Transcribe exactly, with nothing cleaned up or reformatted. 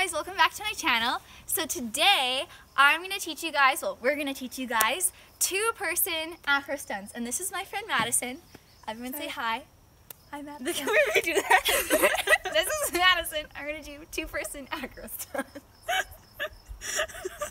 guys, welcome back to my channel. So today I'm going to teach you guys, well we're going to teach you guys two-person acro stunts. And this is my friend Madison. Everyone say hi. Hi Madison. Can we redo that? This is Madison. I'm going to do two-person acro stunts.